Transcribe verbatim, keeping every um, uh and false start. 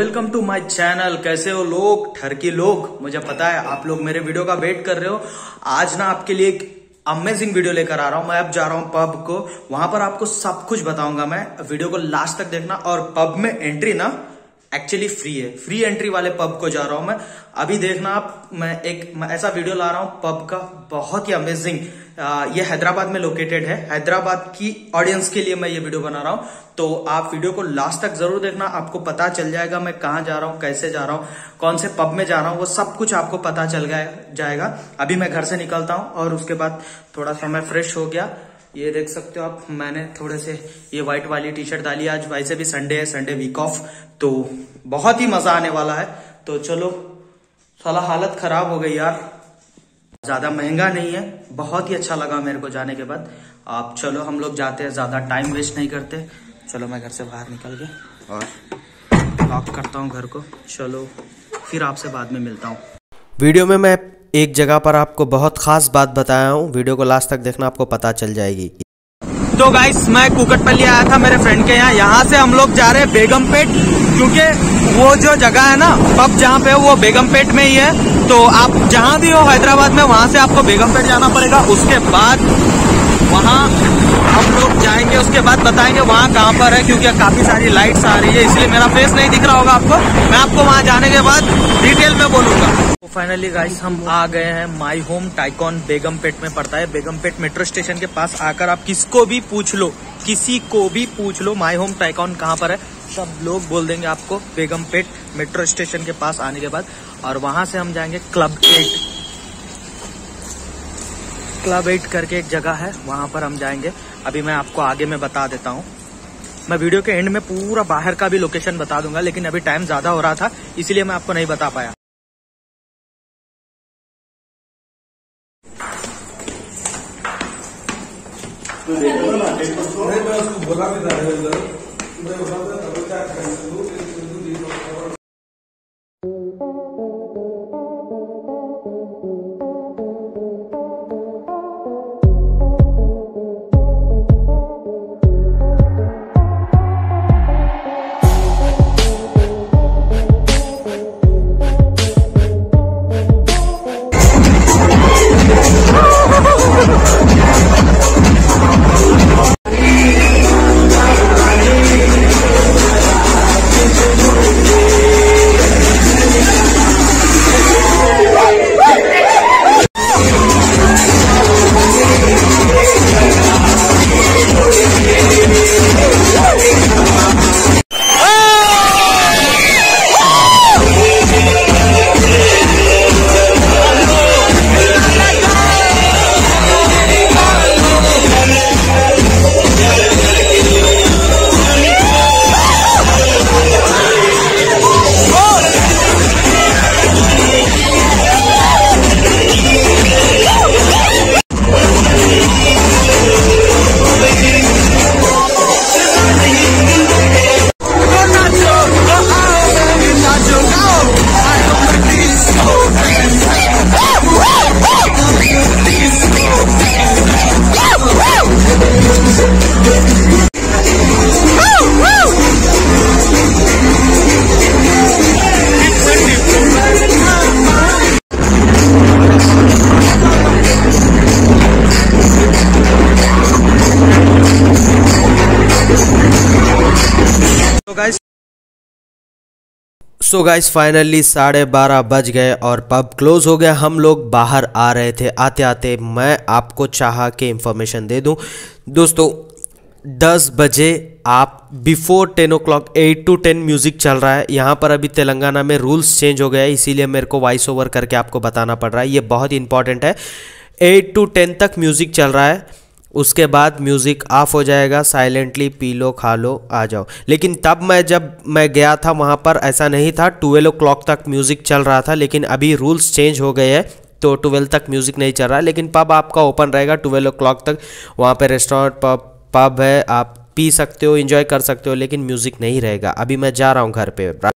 Welcome to my channel. कैसे हो लोग, ठरकी लोग? मुझे पता है आप लोग मेरे वीडियो का वेट कर रहे हो। आज ना आपके लिए एक अमेजिंग वीडियो लेकर आ रहा हूं। मैं अब जा रहा हूं पब को, वहां पर आपको सब कुछ बताऊंगा मैं। वीडियो को लास्ट तक देखना। और पब में एंट्री ना एक्चुअली फ्री है, फ्री एंट्री वाले पब को जा रहा हूं मैं। अभी देखना आप, मैं एक मैं ऐसा वीडियो ला रहा हूं पब का, बहुत ही अमेजिंग। ये हैदराबाद में लोकेटेड है। हैदराबाद की ऑडियंस के लिए मैं ये वीडियो बना रहा हूं, तो आप वीडियो को लास्ट तक जरूर देखना। आपको पता चल जाएगा मैं कहाँ जा रहा हूँ, कैसे जा रहा हूँ, कौन से पब में जा रहा हूँ, वो सब कुछ आपको पता चल जाएगा। अभी मैं घर से निकलता हूँ और उसके बाद थोड़ा सा मैं फ्रेश हो गया। ये देख सकते हो आप, मैंने थोड़े से ये व्हाइट वाली टी शर्ट डाली। आज वैसे भी संडे है, संडे वीक ऑफ, तो बहुत ही मजा आने वाला है। तो चलो, साला हालत खराब हो गई यार। ज्यादा महंगा नहीं है, बहुत ही अच्छा लगा मेरे को जाने के बाद। आप चलो हम लोग जाते हैं, ज्यादा टाइम वेस्ट नहीं करते। चलो मैं घर से बाहर निकल गया और लॉक करता हूँ घर को। चलो फिर आपसे बाद में मिलता हूँ। वीडियो में मैं एक जगह पर आपको बहुत खास बात बताया हूँ, वीडियो को लास्ट तक देखना, आपको पता चल जाएगी। तो गाइस, मैं कुकटपल्ली आया था मेरे फ्रेंड के यहाँ। यहाँ से हम लोग जा रहे हैं बेगमपेट, क्योंकि वो जो जगह है ना पब जहाँ पे, वो बेगमपेट में ही है। तो आप जहाँ भी हो हैदराबाद में, वहां से आपको बेगमपेट जाना पड़ेगा। उसके बाद वहाँ हम लोग जाएंगे, उसके बाद बताएंगे वहाँ कहाँ पर है, क्योंकि काफी सारी लाइट्स आ रही है, इसलिए मेरा फेस नहीं दिख रहा होगा आपको। मैं आपको वहाँ जाने के बाद डिटेल में बोलूंगा। तो फाइनली गाइस, हम आ गए हैं माय होम टाइकॉन। बेगमपेट में पड़ता है। बेगमपेट मेट्रो स्टेशन के पास आकर आप किसको भी पूछ लो, किसी को भी पूछ लो माय होम टाइकॉन कहाँ पर है, सब लोग बोल देंगे आपको बेगमपेट मेट्रो स्टेशन के पास आने के बाद। और वहां से हम जाएंगे क्लब एट। क्लब एट करके एक जगह है, वहां पर हम जाएंगे। अभी मैं आपको आगे में बता देता हूँ। मैं वीडियो के एंड में पूरा बाहर का भी लोकेशन बता दूंगा, लेकिन अभी टाइम ज्यादा हो रहा था, इसलिए मैं आपको नहीं बता पाया। बोला भी था सो गाइस, फाइनली साढ़े बारह बज गए और पब क्लोज हो गया। हम लोग बाहर आ रहे थे, आते आते मैं आपको चाहा के इन्फॉर्मेशन दे दूं। दोस्तों, दस बजे आप before ten o'clock eight to ten music चल रहा है। यहाँ पर अभी तेलंगाना में रूल्स चेंज हो गया है, इसीलिए मेरे को वॉइस ओवर करके आपको बताना पड़ रहा है। ये बहुत इंपॉर्टेंट है। एट टू टेन तक म्यूज़िक चल रहा है, उसके बाद म्यूज़िक ऑफ हो जाएगा। साइलेंटली पी लो, खा लो, आ जाओ। लेकिन तब मैं जब मैं गया था वहाँ पर ऐसा नहीं था। ट्वेल्व ओ क्लॉक तक म्यूज़िक चल रहा था, लेकिन अभी रूल्स चेंज हो गए हैं, तो ट्वेल्व तक म्यूज़िक नहीं चल रहा है। लेकिन पब आपका ओपन रहेगा ट्वेल्व ओ क्लॉक तक। वहाँ पे रेस्टोरेंट पब पब है, आप पी सकते हो, एंजॉय कर सकते हो, लेकिन म्यूज़िक नहीं रहेगा। अभी मैं जा रहा हूँ घर पे।